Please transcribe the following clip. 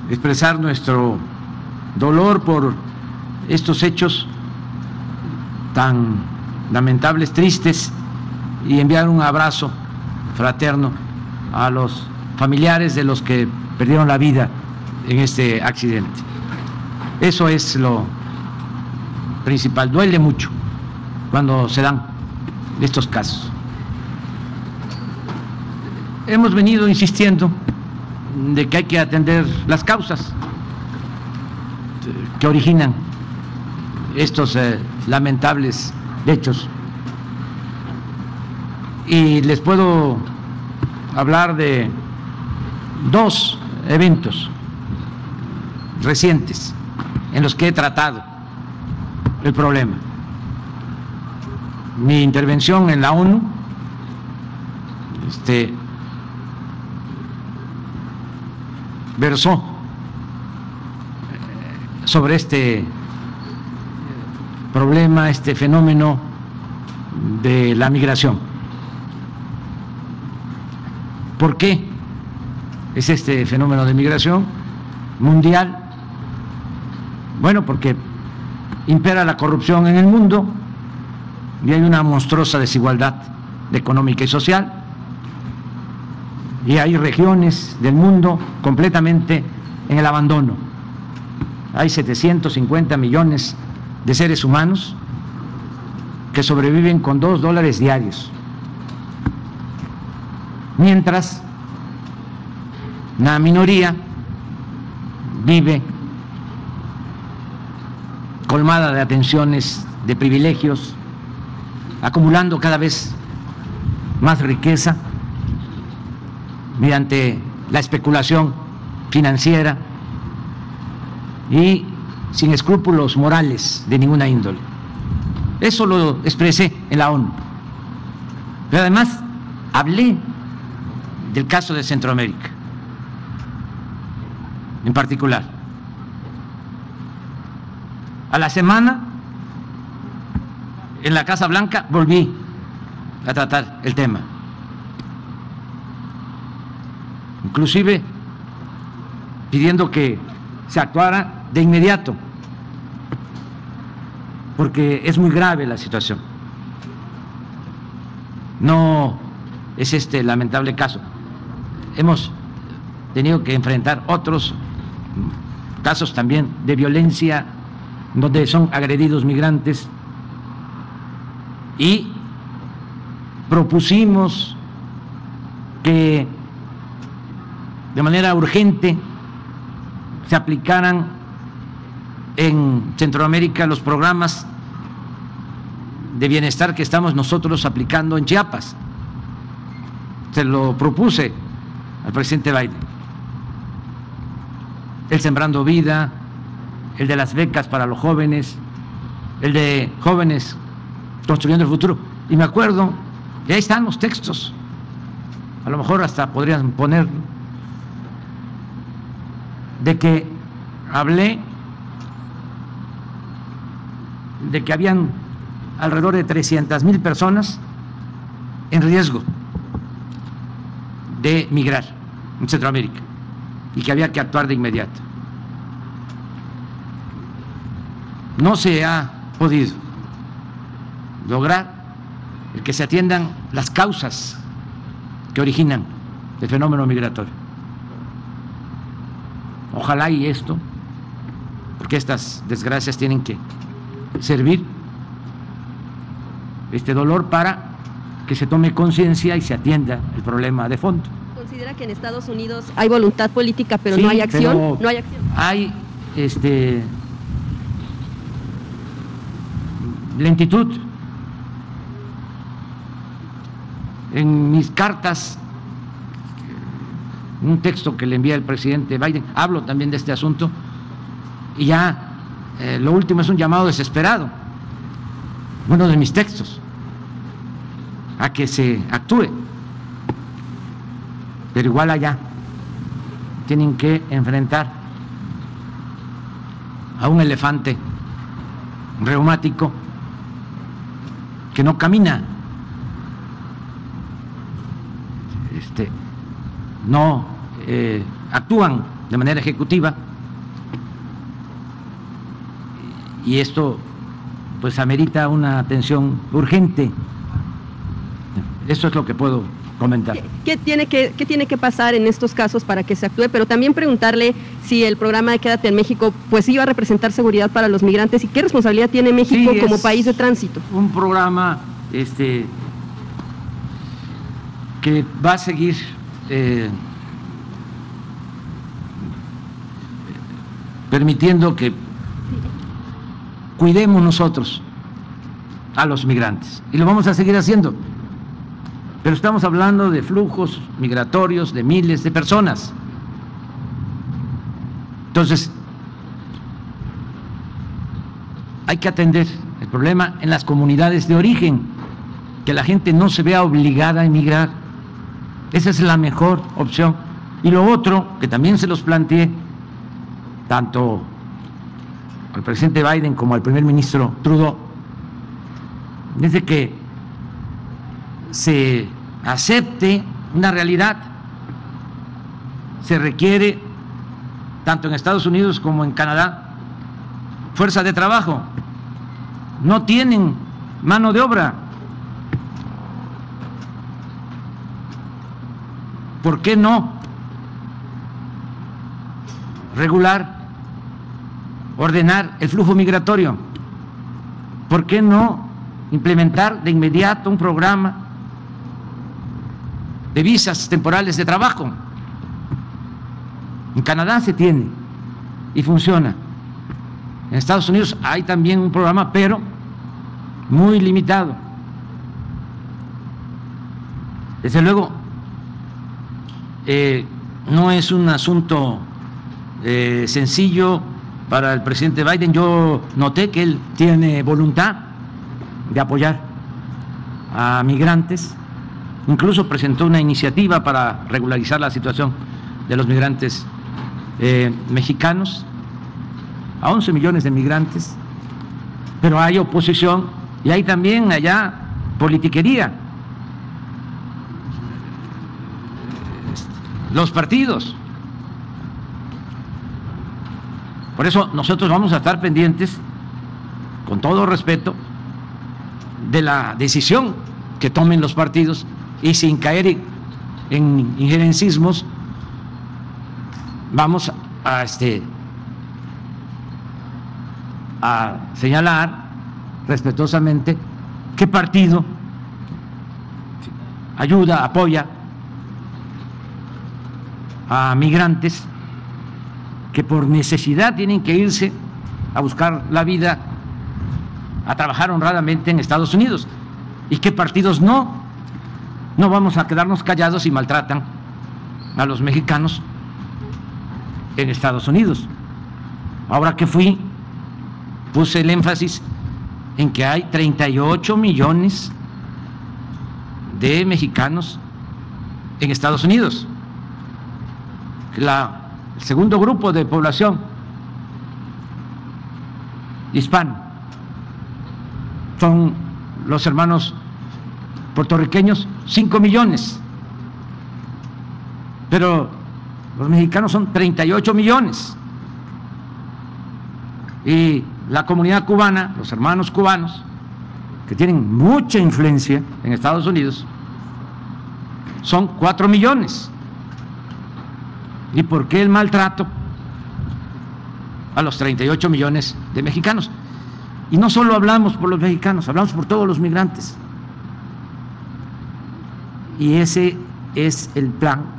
expresar nuestro dolor por estos hechos tan lamentables, tristes, y enviar un abrazo fraterno a los familiares de los que perdieron la vida en este accidente. Eso es lo principal. Duele mucho cuando se dan estos casos. Hemos venido insistiendo de que hay que atender las causas que originan estos lamentables hechos. Y les puedo hablar de dos eventos recientes en los que he tratado el problema. Mi intervención en la ONU, versó sobre este problema, este fenómeno de la migración. ¿Por qué es este fenómeno de migración mundial? Bueno, porque impera la corrupción en el mundo y hay una monstruosa desigualdad económica y social, y hay regiones del mundo completamente en el abandono. Hay 750 millones de seres humanos que sobreviven con $2 diarios, mientras la minoría vive colmada de atenciones, de privilegios, acumulando cada vez más riqueza mediante la especulación financiera y sin escrúpulos morales de ninguna índole. Eso lo expresé en la ONU. Pero además hablé del caso de Centroamérica, en particular. A la semana, en la Casa Blanca, volví a tratar el tema. Inclusive pidiendo que se actuara de inmediato, porque es muy grave la situación. No es este lamentable caso. Hemos tenido que enfrentar otros casos también de violencia donde son agredidos migrantes, y propusimos que de manera urgente se aplicaran en Centroamérica los programas de bienestar que estamos nosotros aplicando en Chiapas. Se lo propuse al presidente Biden: el Sembrando Vida, el de las becas para los jóvenes, el de jóvenes construyendo el futuro. Y me acuerdo, y ahí están los textos, a lo mejor hasta podrían poner, de que hablé de que habían alrededor de 300,000 personas en riesgo de migrar en Centroamérica y que había que actuar de inmediato. No se ha podido lograr el que se atiendan las causas que originan el fenómeno migratorio. Ojalá y esto, porque estas desgracias tienen que servir este dolor para que se tome conciencia y se atienda el problema de fondo. ¿Considera que en Estados Unidos hay voluntad política pero sí, no hay acción? Pero no hay acción. Hay lentitud. En mis cartas, un texto que le envía el presidente Biden, hablo también de este asunto, y ya lo último es un llamado desesperado, uno de mis textos, a que se actúe. Pero igual allá tienen que enfrentar a un elefante reumático que no camina, no actúan de manera ejecutiva, y esto pues amerita una atención urgente. Eso es lo que puedo comentar. ¿Qué tiene que pasar en estos casos para que se actúe? Pero también preguntarle si el programa de Quédate en México pues iba a representar seguridad para los migrantes y qué responsabilidad tiene México como país de tránsito. Un programa que va a seguir permitiendo que cuidemos nosotros a los migrantes, y lo vamos a seguir haciendo, pero estamos hablando de flujos migratorios de miles de personas. Entonces, hay que atender el problema en las comunidades de origen, que la gente no se vea obligada a emigrar. Esa es la mejor opción. Y lo otro, que también se los planteé, tanto al presidente Biden como al primer ministro Trudeau, desde que se acepte una realidad, se requiere, tanto en Estados Unidos como en Canadá, fuerza de trabajo. No tienen mano de obra. ¿Por qué no regular, ordenar el flujo migratorio? ¿Por qué no implementar de inmediato un programa de visas temporales de trabajo? En Canadá se tiene y funciona. En Estados Unidos hay también un programa, pero muy limitado. Desde luego, no es un asunto sencillo para el presidente Biden. Yo noté que él tiene voluntad de apoyar a migrantes, incluso presentó una iniciativa para regularizar la situación de los migrantes mexicanos, a 11 millones de migrantes, pero hay oposición y hay también allá politiquería. Los partidos. Por eso nosotros vamos a estar pendientes, con todo respeto, de la decisión que tomen los partidos y sin caer en injerencismos, vamos a señalar respetuosamente qué partido ayuda, apoya a migrantes que por necesidad tienen que irse a buscar la vida, a trabajar honradamente en Estados Unidos, y qué partidos no. No vamos a quedarnos callados si maltratan a los mexicanos en Estados Unidos. Ahora que fui, puse el énfasis en que hay 38 millones de mexicanos en Estados Unidos. El segundo grupo de población hispano son los hermanos puertorriqueños, 5 millones, pero los mexicanos son 38 millones, y la comunidad cubana, los hermanos cubanos, que tienen mucha influencia en Estados Unidos, son 4 millones. ¿Y por qué el maltrato a los 38 millones de mexicanos? Y no solo hablamos por los mexicanos, hablamos por todos los migrantes. Y ese es el plan